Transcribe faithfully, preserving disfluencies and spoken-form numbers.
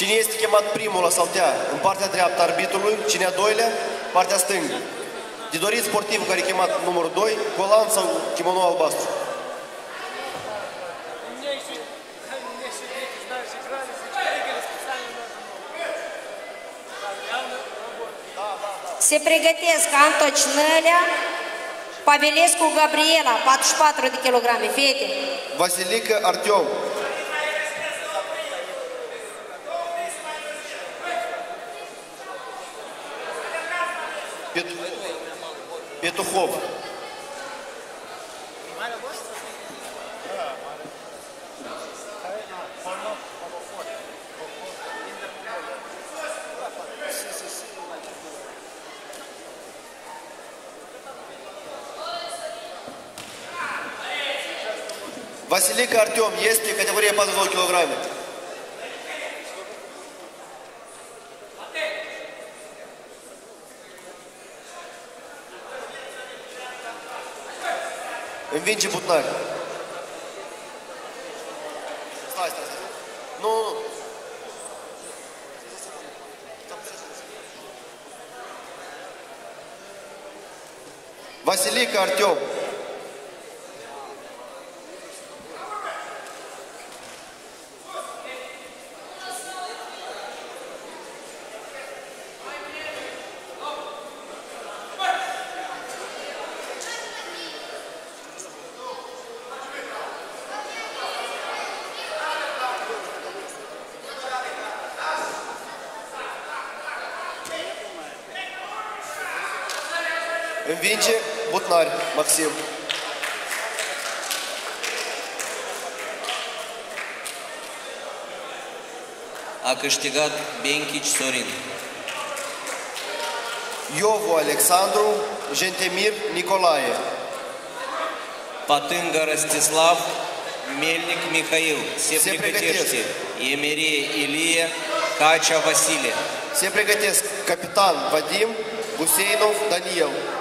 Cine este chemat primul la saltea? În partea dreaptă arbitrului, cine a doilea? Partea stângă. De dorit sportivul care e chemat numărul doi, colan sau kimono albastru. Se pregătesc Antoci Nălea, Pavelescu Gabriela, patruzeci și patru de kilograme, fete. Vasilică Artiom. Petuhov. Vasilică Artiom este categoria patruzeci și două kilograme. Învinge Butnari. Stai, stai, stai. Nu, nu. Vasilică Artiom. Învinge Butnari, Maxim. A câștigat Benchici Sorin. Iovu Alexandru, Jentemir Nicolae. Patânga Rostislav, Melnic Mihail. Se, Se pregătește Emerie Ilie, Cacea Vasile. Se pregătesc capitan Vadim Guseinov Daniel.